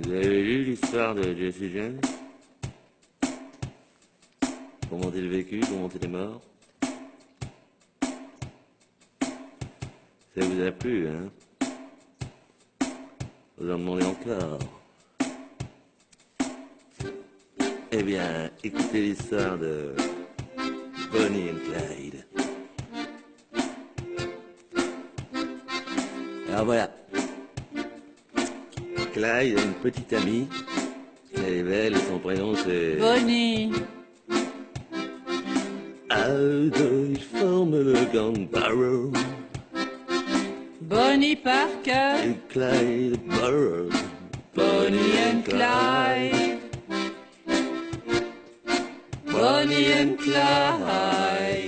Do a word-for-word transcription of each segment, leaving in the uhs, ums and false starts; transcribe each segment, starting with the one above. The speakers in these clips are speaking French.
Vous avez lu l'histoire de Jesse James? Comment il a vécu, comment il est mort? Ça vous a plu, hein? Vous en demandez encore? Eh bien, écoutez l'histoire de Bonnie and Clyde. Alors voilà. Clyde a une petite amie. Elle est belle et son prénom c'est... Bonnie. À deux, ils forment le gang Barrow. Bonnie Parker. Et Clyde Barrow. Bonnie and Clyde. Bonnie and Clyde.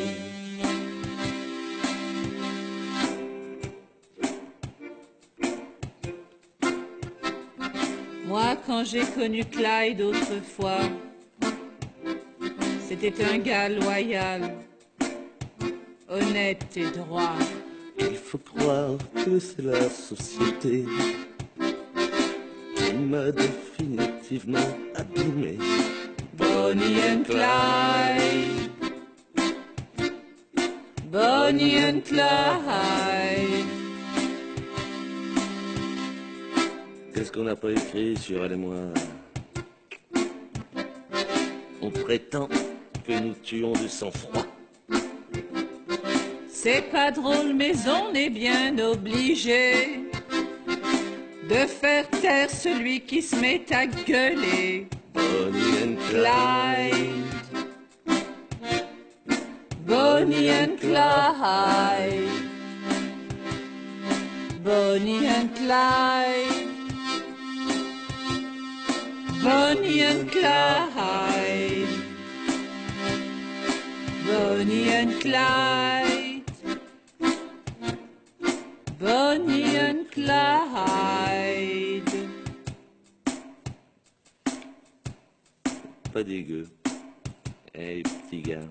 Moi, quand j'ai connu Clyde autrefois, c'était un gars loyal, honnête et droit. Il faut croire que c'est la société qui m'a définitivement abîmé. Bonnie and Clyde. Bonnie and Clyde. Qu'est-ce qu'on n'a pas écrit sur elle et moi? On prétend que nous tuons du sang-froid. C'est pas drôle, mais on est bien obligé de faire taire celui qui se met à gueuler. Bonnie and Clyde. Bonnie and Clyde. Bonnie and Clyde. Bonnie and Clyde. Bonnie and Clyde. Bonnie and Clyde. Pas dégueu. Hey, petit gars.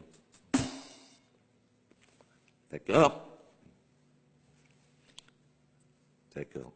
D'accord? D'accord.